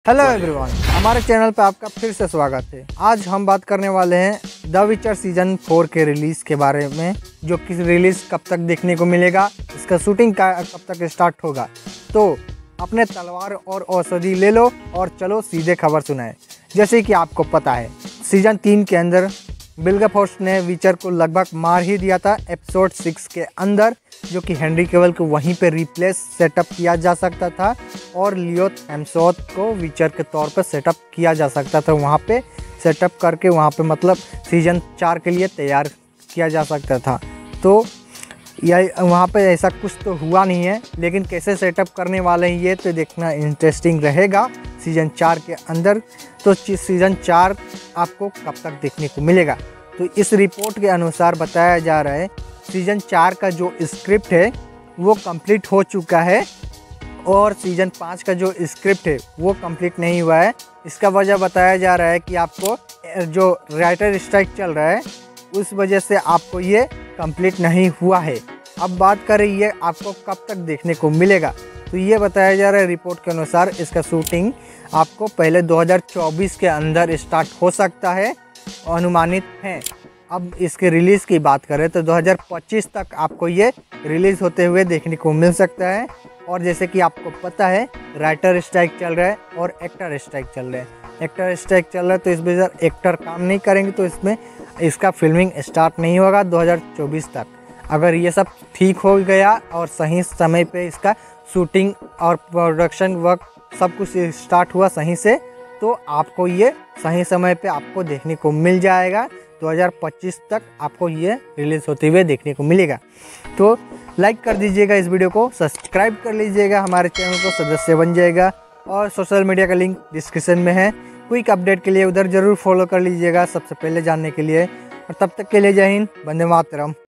Hello everyone, हमारे channel पर आपका फिर से स्वागत है। आज हम बात करने वाले हैं द विचर सीजन 4 के रिलीज़ के बारे में, जो कि रिलीज़ कब तक देखने को मिलेगा, इसका शूटिंग कब तक स्टार्ट होगा। तो अपने तलवार और औषधि ले लो और चलो सीधे खबर सुनाएं। जैसे कि आपको पता है, सीजन 3 के अंदर विल्गेफोर्स ने विचर को लगभग मार ही दिया था एपिसोड 6 के अंदर, जो कि हेनरी कैविल को वहीं पे रिप्लेस सेटअप किया जा सकता था और लियो हेम्सवर्थ को विचर के तौर पर सेटअप किया जा सकता था। वहाँ पे सेटअप करके वहाँ पे मतलब सीजन 4 के लिए तैयार किया जा सकता था। तो यह वहाँ पे ऐसा कुछ तो हुआ नहीं है, लेकिन कैसे सेटअप करने वाले हैं ये तो देखना इंटरेस्टिंग रहेगा सीजन 4 के अंदर। तो सीजन 4 आपको कब तक देखने को मिलेगा? तो इस रिपोर्ट के अनुसार बताया जा रहा है सीजन 4 का जो स्क्रिप्ट है वो कंप्लीट हो चुका है और सीजन 5 का जो स्क्रिप्ट है वो कंप्लीट नहीं हुआ है। इसका वजह बताया जा रहा है कि आपको जो राइटर स्ट्राइक चल रहा है उस वजह से आपको ये कंप्लीट नहीं हुआ है। अब बात करें ये आपको कब तक देखने को मिलेगा, तो ये बताया जा रहा है रिपोर्ट के अनुसार इसका शूटिंग आपको पहले 2024 के अंदर स्टार्ट हो सकता है, अनुमानित है। अब इसके रिलीज़ की बात करें तो 2025 तक आपको ये रिलीज़ होते हुए देखने को मिल सकता है। और जैसे कि आपको पता है राइटर स्ट्राइक चल रहा है और एक्टर स्ट्राइक चल रहा है। एक्टर स्ट्राइक चल रहा है तो इस वजह से एक्टर काम नहीं करेंगे, तो इसमें इसका फिल्मिंग स्टार्ट नहीं होगा 2024 तक। अगर ये सब ठीक हो गया और सही समय पे इसका शूटिंग और प्रोडक्शन वर्क सब कुछ स्टार्ट हुआ सही से, तो आपको ये सही समय पे आपको देखने को मिल जाएगा। 2025 तक आपको ये रिलीज़ होते हुए देखने को मिलेगा। तो लाइक कर दीजिएगा इस वीडियो को, सब्सक्राइब कर लीजिएगा हमारे चैनल को, सदस्य बन जाएगा और सोशल मीडिया का लिंक डिस्क्रिप्शन में है। क्विक अपडेट के लिए उधर ज़रूर फॉलो कर लीजिएगा सबसे पहले जानने के लिए। और तब तक के लिए जय हिंद, वंदे मातरम।